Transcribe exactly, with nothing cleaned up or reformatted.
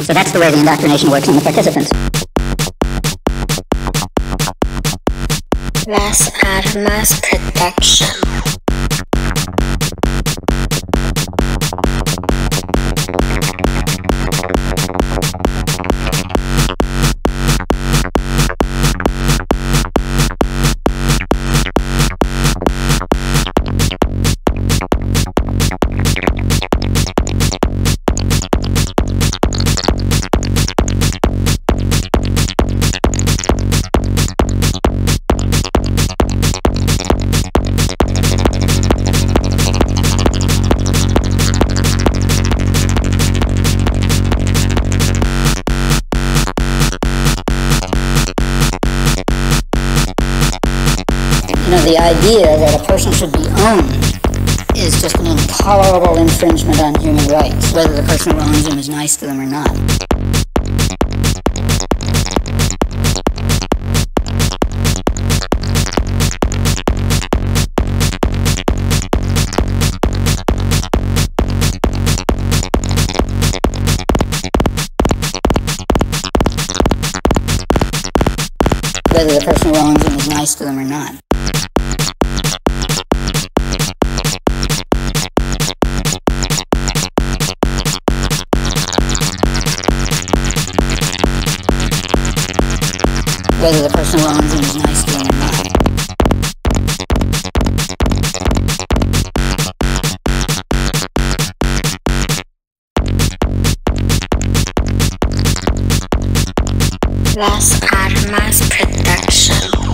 So that's the way the indoctrination works on the participants. Las Armas Productions. You know, the idea that a person should be owned is just an intolerable infringement on human rights, whether the person who owns them is nice to them or not. Whether the person who owns them is nice to them or not. Whether the person who owns them is nice to them or not. Las Armas Productions.